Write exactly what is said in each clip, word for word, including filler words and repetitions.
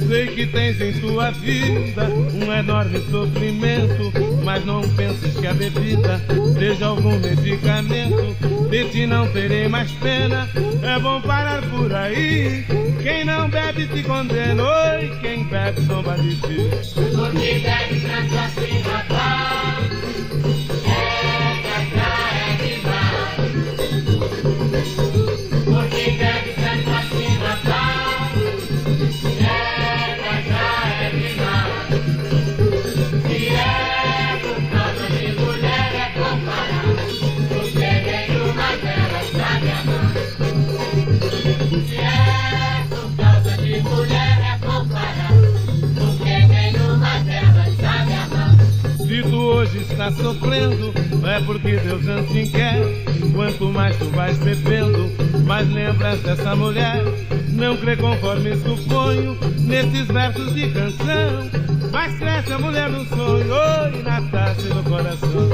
Sei que tens em tua vida um enorme sofrimento, mas não penses que a bebida seja algum medicamento. De ti não terei mais pena, é bom parar por aí. Quem não bebe se condena, oi, quem bebe zomba de ti. Porque bebe tanto assim, rapaz, é gata, é demais. Porque bebe tanto assim, rapaz, é gata, é demais. Se é por causa de mulher é bom parar, porque nenhuma delas sabe amar. Se é por causa de mulher é bom parar, porque nenhuma delas sabe amar. Se tu hoje está sofrendo, é porque Deus assim quer. Quanto mais tu vais bebendo, mais lembras dessa mulher. Não crê conforme suponho nesses versos de canção, mas cresce a mulher no sonho, oi, nasce no coração.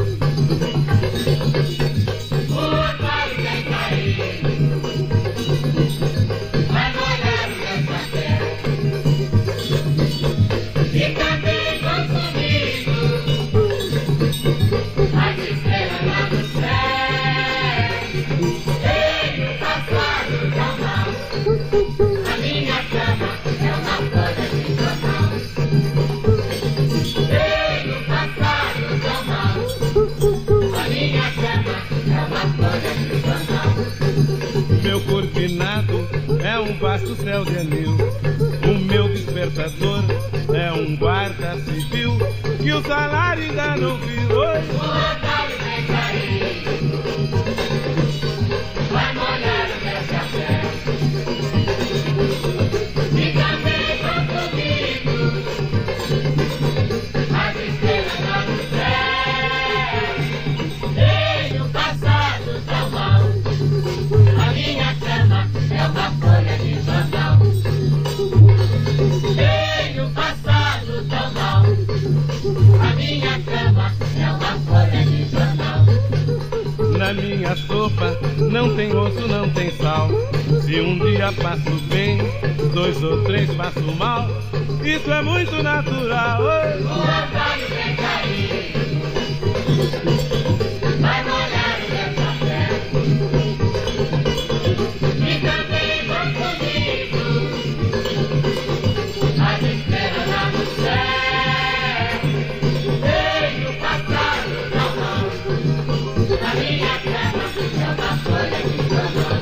O orvalho tem caído, vai molhar o meu chapéu, e também consumido as estrelas lá no céu. Tenho passado tão mal, a minha cama é uma folha de jornal. Tenho passado tão mal, a minha cama é uma folha de jornal. Meu corpinado é um vasto céu de anil, o meu despertador é um guarda civil, que o salário ainda não viu. Oi. O orvalho vem cair, vai molhar o meu chapéu, e também consumido as estrelas lá no céu. Tenho passado tão mal, a minha cama é uma folha de jornal. Tenho passado tão mal, a minha cama é uma folha de jornal. Na minha sopa não tem osso, não tem sal. Se um dia passo bem, dois ou três passo mal. Isso é muito natural. Oi. O orvalho vem cair, vai molhar o meu chapéu, e também consumido as estrelas lá no céu. Tenho passado tão mal, a minha cama é uma folha de jornal.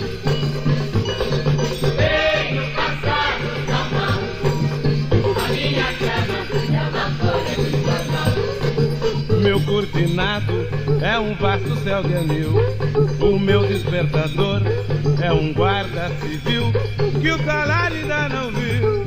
Tenho passado tão mal, a minha cama é uma folha de jornal. Meu cortinado é um vasto céu de anil, o meu despertador é um guarda civil, que o salário ainda não viu.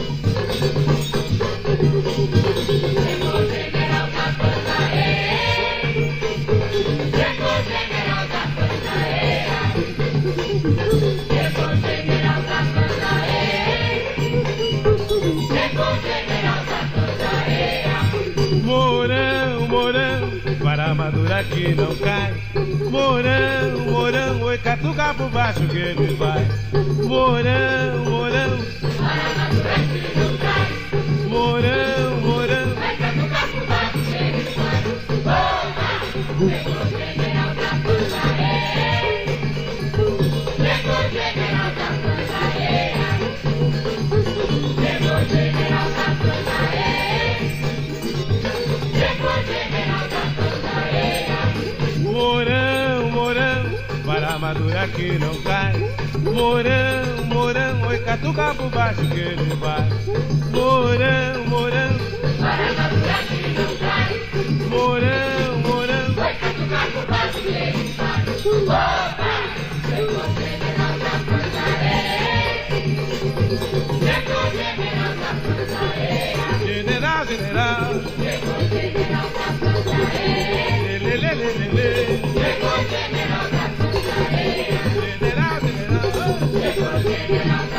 Chegou o general da Força Aérea, chegou o general da Força Aérea, chegou o general da Força Aérea, chegou o general da Força Aérea. Mourão, mourão, para a madura que não cai. Mourão, mourão, oi, catuca por baixo que ele vai. Mourão, mourão, Para a madura que não cai, mourão, mourão. vai catucar por baixo que ele vai. Opa! Chegou o general da Força Aérea, chegou o general da Força Aérea, chegou o general da Força Aérea, chegou o general da Força Aérea. Mourão, mourão, para a madura que não cai. Mourão, mourão, oi, catuca por baixo que ele vai. Mourão, mourão, Para a madura que não cai, mourão, mourão. vai catucar por baixo que ele vai. Opa! Chegou o general da Força Aérea, chegou o general da Força Aérea, General, general, chegou o general da Força Aérea, lê, lê, lê, lê, lê. chegou o general da Força Aérea, General, general. chegou o general da